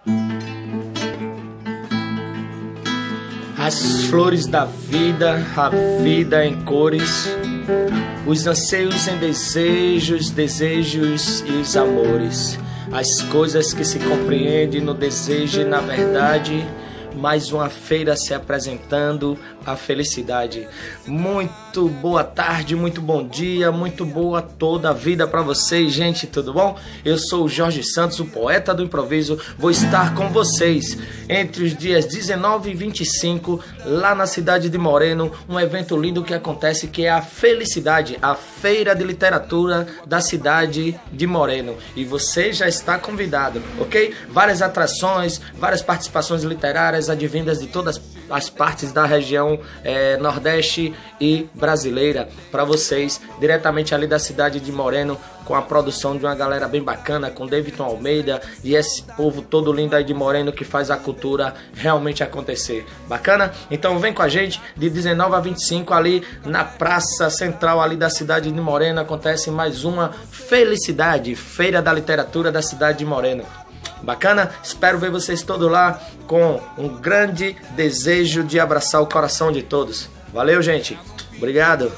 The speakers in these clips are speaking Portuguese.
As flores da vida, a vida em cores, os anseios em desejos, desejos e os amores, as coisas que se compreendem no desejo e na verdade. Mais uma feira se apresentando, a felicidade. Muito boa tarde, muito bom dia, muito boa toda a vida para vocês, gente, tudo bom? Eu sou o Jorge Santos, o poeta do improviso. Vou estar com vocês entre os dias 19 e 25, lá na cidade de Moreno, um evento lindo que acontece, que é a Felicidade, a Feira de Literatura da cidade de Moreno. E você já está convidado, ok? Várias atrações, várias participações literárias, advindas de todas as partes da região Nordeste e brasileira, para vocês, diretamente ali da cidade de Moreno, com a produção de uma galera bem bacana, com Davidson Almeida e esse povo todo lindo aí de Moreno que faz a cultura realmente acontecer. Bacana? Então vem com a gente, de 19 a 25 ali na praça central ali da cidade de Moreno, acontece mais uma Felicidade, Feira da Literatura da cidade de Moreno. Bacana? Espero ver vocês todos lá, com um grande desejo de abraçar o coração de todos. Valeu, gente. Obrigado.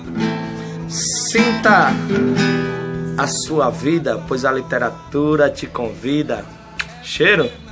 Sinta a sua vida, pois a literatura te convida. Cheiro.